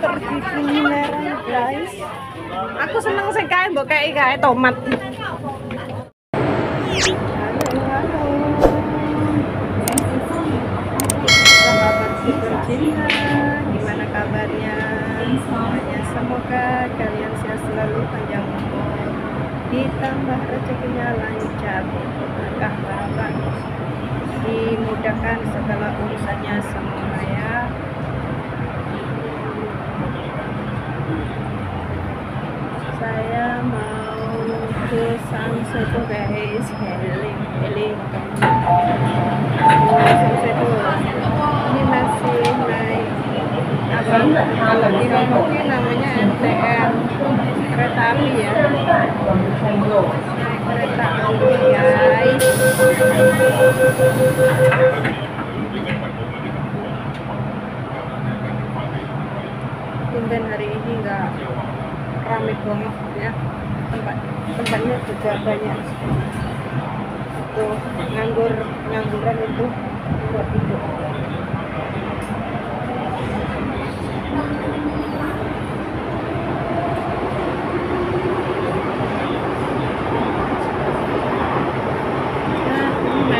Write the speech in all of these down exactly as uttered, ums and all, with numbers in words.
pergi kulineran guys. Aku seneng sih kayak mbok kayak kayak tomat. Sahabat super cinta, gimana kabarnya semuanya? Semoga kalian sehat selalu, panjang umur, ditambah rezekinya lancar, berkah barokah, dimudahkan segala urusannya semua ya. Saya mau ke Samseto guys, healing healing Samseto. Ini masih naik apa, kalau di Lombok ini namanya M T R, kereta api ya, naik kereta api guys. Tumben hari ini enggak ramai banget ya, tempat tempatnya juga banyak tuh, nganggur ngangguran itu buat hidup. Nah,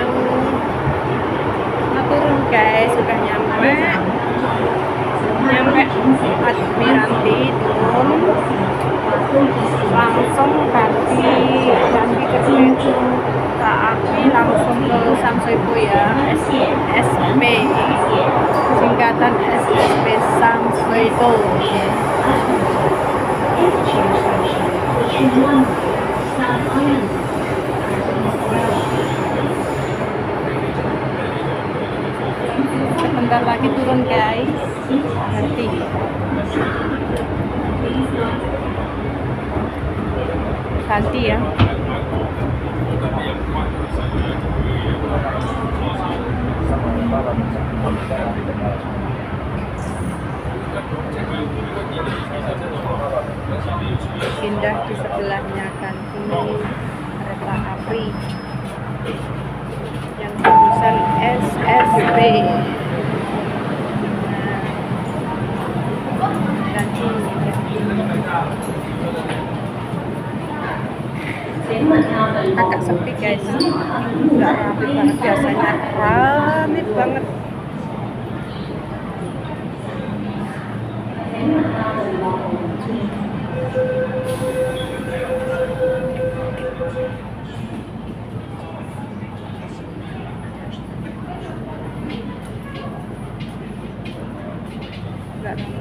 mau turun guys, sudah nyampe nyampe Admiralty, turun langsung ganti ganti ke kereta api langsung ke Samseto ya, S P singkatan S P Samseto. Sebentar lagi turun guys, nanti ganti ya. Pindah di sebelahnya ganti kereta api yang jurusan S S B. Nah, ganti agak sepi guys, nggak rame banget, biasanya rame banget. Nggak rame.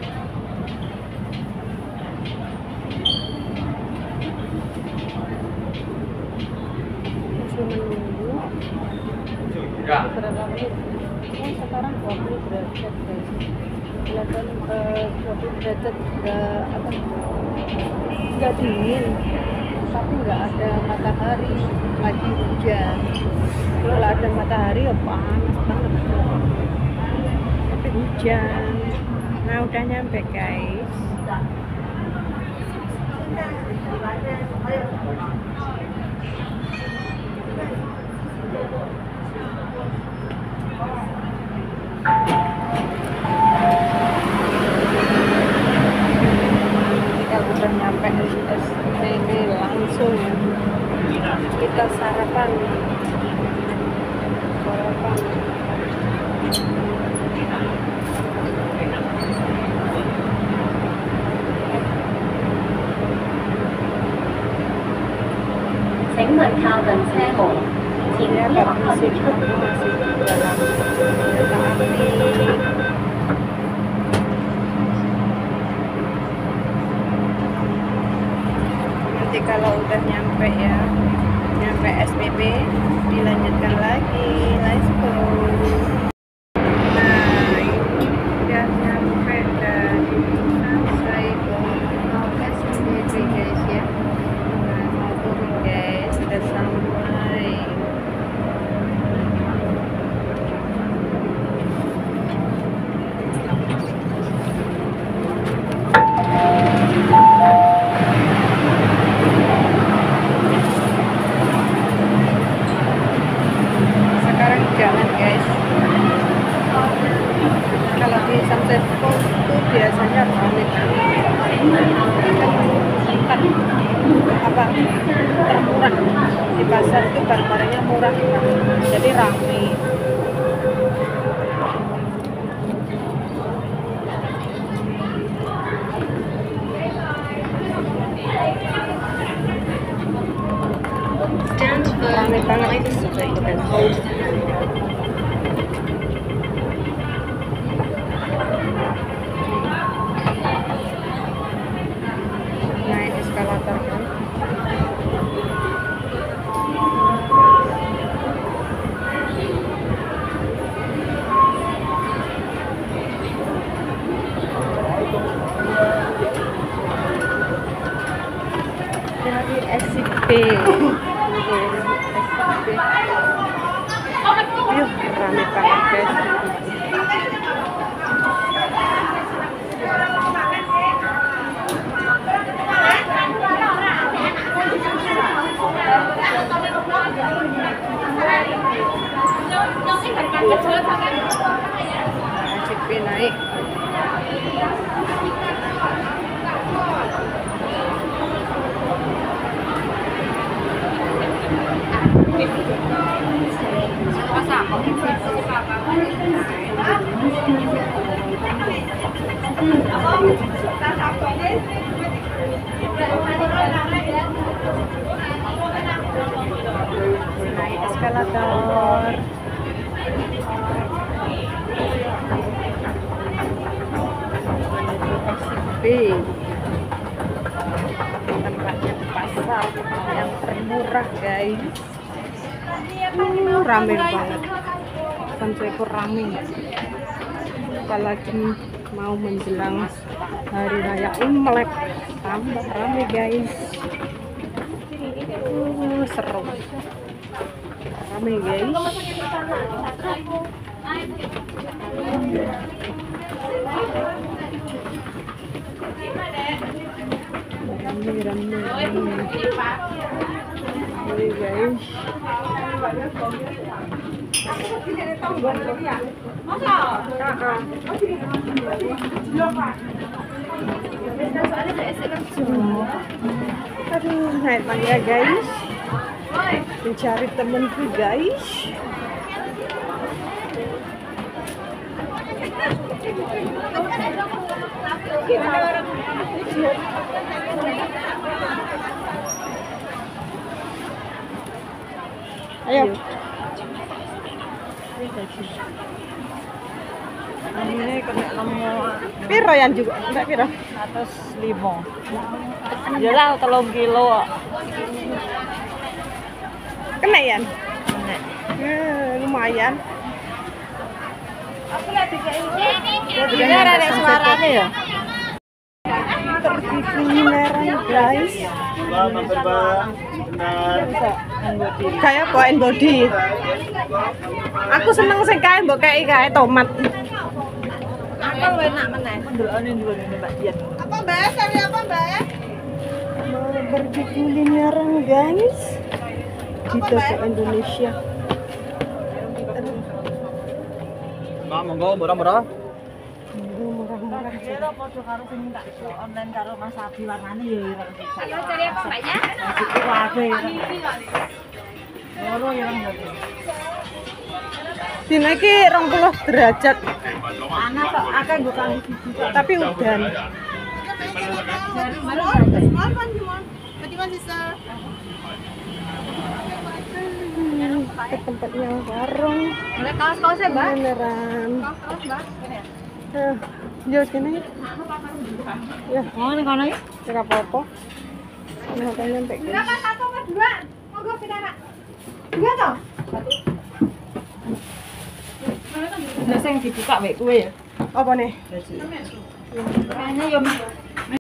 Menunggu berapa menit? Oh, sekarang dua puluh derajat guys. Kelihatan uh, dua puluh derajat enggak apa enggak dingin, tapi enggak ada matahari, lagi hujan. Kalau ada matahari ya panas banget, tapi hujan. Nah, udah nyampe guys. Kita udah nyampe S T B langsung kita sarapan sarapan 請問靠近車門，前方行車出 dalam kereta api. Nanti kalau udah nyampe ya, nyampe S P B, dilanjutkan lagi. Let's go. Nah, ini udah nyampe dari Samseto mau S P B guys ya. Nah, mau turun guys, udah sampai. Sekarang jalan guys. Yuh, rame banget guys. C P naik. Eskalator. S B tempatnya di pasar yang termurah guys. Uh, rame banget, sampai rame, apalagi mau menjelang hari raya Imlek tambah rame guys. Uh, seru, rame guys. Rame, rame, rame. Ini guys. Aduh, naik tangga guys. Mencari temanku guys. Ayo. Ini kena nemu Piro yang juga? Enggak piro? atas lima. Yalah telung kilo. Kena ya? Kena. Eh, lumayan. Aku lihat tiga ini. Ini ada suaranya ya. Pergi kulineran guys. Mbak, mampir Mbak. Benar. Kayak bawain body. Aku seneng sing kae mbok kayak kae tomat. Apa lu enak meneh? Ndelokane dulu nih Mbak Dian. Apa Mbak? Cari apa Mbak? Mau pergi kulineran guys. Di toko Indonesia. Mbak, monggo murah-murah. Murah-murah. Kira padha karo sing tak online karo Mas Abi warnane ya ora bisa. Mau cari apa mbaknya? Iku wae. Loro ya Mbak. Dina iki rong puluh derajat. Anak kok akeh nggo kali siji. Tapi udan. Hmm, ke tempatnya warung. Boleh kaos-kaosnya mbak? Beneran. Kaos mbak? Eh, yo kene. Ya, Oh, ning kono iki. ora apa-apa. Nah, kan nyampe guys. Berapa satu apa dua? Monggo kita nak. Dua toh? Lah sing dibuka wek kowe ya. Apa nih? Kayaknya yo